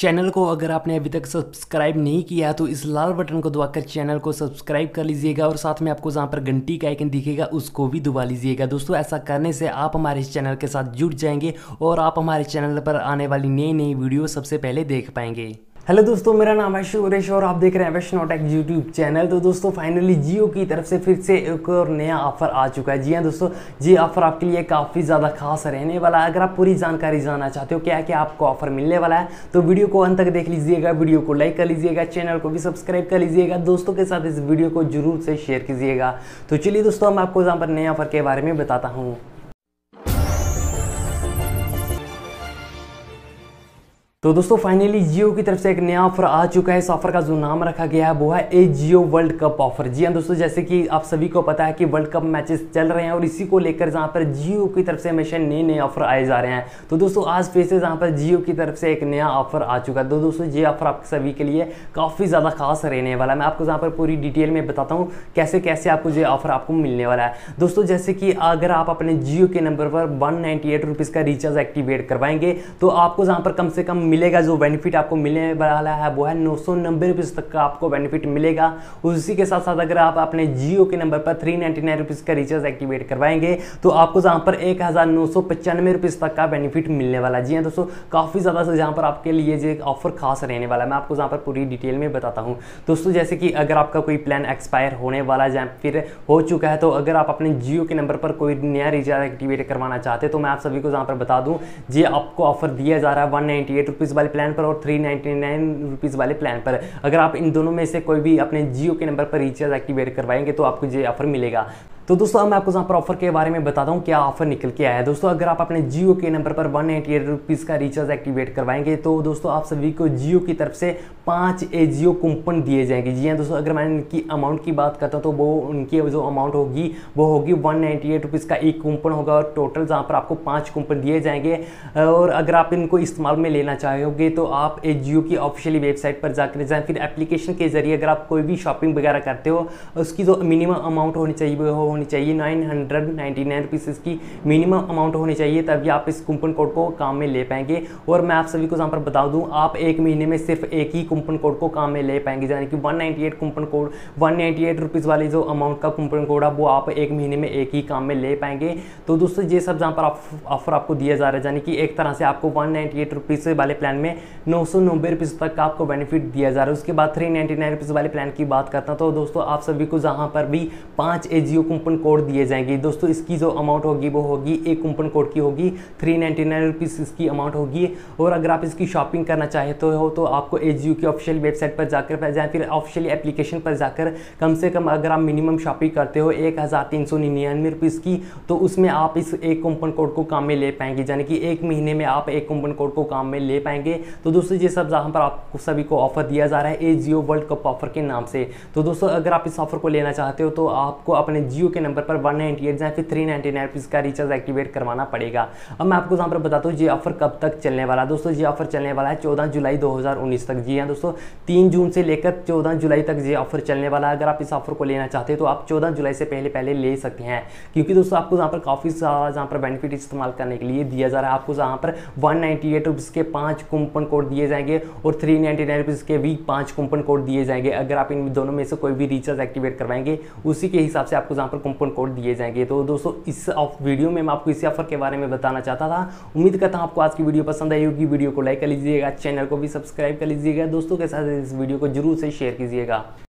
Channel को अगर आपने अभी तक सब्सक्राइब नहीं किया तो इस लाल बटन को दबाकर चैनल को सब्सक्राइब कर लीजिएगा और साथ में आपको जहां पर घंटी का आइकन दिखेगा उसको भी दबा लीजिएगा। दोस्तों ऐसा करने से आप हमारे इस चैनल के साथ जुड़ जाएंगे और आप हमारे चैनल पर आने वाली नई नई वीडियो सबसे पहले देख पाएंगे। हेलो दोस्तों, मेरा नाम है सुरेश और आप देख रहे हैं वैष्णोटेक यूट्यूब चैनल। तो दोस्तों फाइनली जियो की तरफ से फिर से एक और नया ऑफर आ चुका है। जी हाँ दोस्तों, ये ऑफर आपके लिए काफ़ी ज़्यादा खास रहने वाला है। अगर आप पूरी जानकारी जानना चाहते हो क्या क्या आपको ऑफर मिलने वाला है तो वीडियो को अंत तक देख लीजिएगा, वीडियो को लाइक कर लीजिएगा, चैनल को भी सब्सक्राइब कर लीजिएगा, दोस्तों के साथ इस वीडियो को जरूर से शेयर कीजिएगा। तो चलिए दोस्तों, मैं आपको यहाँ पर नए ऑफर के बारे में बताता हूँ। तो दोस्तों फाइनली जियो की तरफ से एक नया ऑफर आ चुका है। इस ऑफर का जो नाम रखा गया है वो है a Jio world cup offer. जी हाँ दोस्तों, जैसे कि आप सभी को पता है कि वर्ल्ड कप मैचेस चल रहे हैं और इसी को लेकर जहाँ पर जियो की तरफ से हमेशा नए नए ऑफर आए जा रहे हैं। तो दोस्तों आज फिर से जहाँ पर जियो की तरफ से एक नया ऑफर आ चुका है। तो दोस्तों ये ऑफर आप सभी के लिए काफ़ी ज़्यादा खास रहने वाला है। मैं आपको जहाँ पर पूरी डिटेल में बताता हूँ कैसे कैसे आपको ये ऑफर आपको मिलने वाला है। दोस्तों जैसे कि अगर आप अपने जियो के नंबर पर 198 रुपीज़ का रिचार्ज एक्टिवेट करवाएंगे तो आपको जहाँ पर कम से कम मिलेगा, जो बेनिफिट आपको मिलने वाला है वो है 990 रुपीज़ तक का आपको बेनिफिट मिलेगा। उसी के साथ साथ अगर आप अपने जियो के नंबर पर 399 रुपीज़ का रिचार्ज एक्टिवेट करवाएंगे तो आपको जहां पर 1995 रुपीज़ तक का बेनिफिट मिलने वाला है। जी हाँ दोस्तों, काफ़ी ज़्यादा से जहाँ पर आपके लिए ये ऑफर खास रहने वाला है। मैं आपको जहाँ पर पूरी डिटेल में बताता हूँ। दोस्तों जैसे कि अगर आपका कोई प्लान एक्सपायर होने वाला है या फिर हो चुका है तो अगर आप अपने जियो के नंबर पर कोई नया रिचार्ज एक्टिवेट करवाना चाहते हैं तो मैं आप सभी को जहाँ पर बता दूँ, ये आपको ऑफर दिया जा रहा है 198 रुपीज़ वाले प्लान पर और 399 रुपीज़ वाले प्लान पर। अगर आप इन दोनों में से कोई भी अपने जियो के नंबर पर रिचार्ज एक्टिवेट करवाएंगे तो आपको ये ऑफर मिलेगा। तो दोस्तों मैं आपको यहाँ पर ऑफर के बारे में बताता हूँ क्या ऑफर निकल के आया है। दोस्तों अगर आप अपने जियो के नंबर पर 198 रुपीज़ का रिचार्ज एक्टिवेट करवाएंगे तो दोस्तों आप सभी को जियो की तरफ से 5 जियो कूपन दिए जाएंगे। जी हाँ दोस्तों, अगर मैं इनकी अमाउंट की बात करता हूँ तो वो उनकी जो अमाउंट होगी वो होगी 198 रुपीज़ का एक कूपन होगा और टोटल जहाँ पर आपको 5 कूपन दिए जाएंगे। और अगर आप इनको इस्तेमाल में लेना चाहोगे तो आप जियो की ऑफिशियली वेबसाइट पर जाकर जाए, फिर एप्लीकेशन के जरिए अगर आप कोई भी शॉपिंग वगैरह करते हो उसकी जो मिनिमम अमाउंट होनी चाहिए वो होनी चाहिए 999 रुपीज़ की मिनिमम अमाउंट होनी चाहिए, तभी आप इस कूपन कोड को काम में ले पाएंगे। और मैं आप सभी को यहाँ पर बता दूँ, आप एक महीने में सिर्फ एक ही कूपन कोड को काम में ले पाएंगे, यानी कि 198 कूपन कोड 198 रुपीज़ वाली जो अमाउंट का कूपन कोड है वो आप एक महीने में एक ही काम में ले पाएंगे। तो दोस्तों ये सब जहाँ पर ऑफर आपको दिया जा रहा है, यानी कि एक तरह से आपको 198 रुपीज़ वाले प्लान में 990 रुपीज़ तक का आपको बेनिफिट दिया जा रहा है। उसके बाद 399 रुपीज़ वाले प्लान की बात करता हूँ तो दोस्तों आप सभी को जहाँ पर भी 5 जियो कूपन कोड दिए जाएंगे। दोस्तों इसकी जो अमाउंट होगी वो होगी एक कूपन कोड की होगी 399 रुपीज़ इसकी अमाउंट होगी। और अगर आप इसकी शॉपिंग करना चाहते हो तो आपको जियो की ऑफिशियल वेबसाइट पर जाकर या फिर ऑफिशियल एप्लीकेशन पर जाकर कम से कम अगर आप मिनिमम शॉपिंग करते हो 1399 रुपीज़ की तो उसमें आप इस एक कूपन कोड को काम में ले पाएंगे, यानी कि एक महीने में आप एक कूपन कोड को काम में ले पाएंगे। तो दोस्तों ये सब जहाँ पर आपको सभी को ऑफर दिया जा रहा है a Jio world cup offer के नाम से। तो दोस्तों अगर आप इस ऑफर को लेना चाहते हो तो आपको अपने जियो के नंबर पर 198 या फिर 399 रुपीज़ का रिचार्ज एक्टिवेट करवाना पड़ेगा। अब मैं आपको यहाँ पर बताता हूँ ये ऑफर कब तक चलने वाला है। दोस्तों ये ऑफर चलने वाला है 14 जुलाई 2019 तक। जी हाँ दोस्तों, 3 जून से लेकर 14 जुलाई तक ये ऑफर चलने वाला है। अगर आप इस ऑफर को लेना चाहते हैं तो आप 14 जुलाई से पहले ले सकते हैं, क्योंकि दोस्तों आपको यहाँ पर काफ़ी सारा जहाँ पर बेनिफिट इस्तेमाल करने के लिए दिया जा रहा है। आपको यहाँ पर 198 रुपीज़ के 5 कूपन कोड दिए जाएंगे और 399 रुपीज़ के भी 5 कूपन कोड दिए जाएंगे। अगर आप इन दोनों में से कोई भी रिचार्ज एक्टिवेट करवाएंगे उसी के हिसाब से आपको यहाँ पर कूपन कोड दिए जाएंगे। तो दोस्तों इस वीडियो में मैं आपको इसी ऑफर के बारे में बताना चाहता था। उम्मीद करता हूं आपको आज की वीडियो पसंद आई होगी। वीडियो को लाइक कर लीजिएगा, चैनल को भी सब्सक्राइब कर लीजिएगा, दोस्तों के साथ इस वीडियो को जरूर से शेयर कीजिएगा।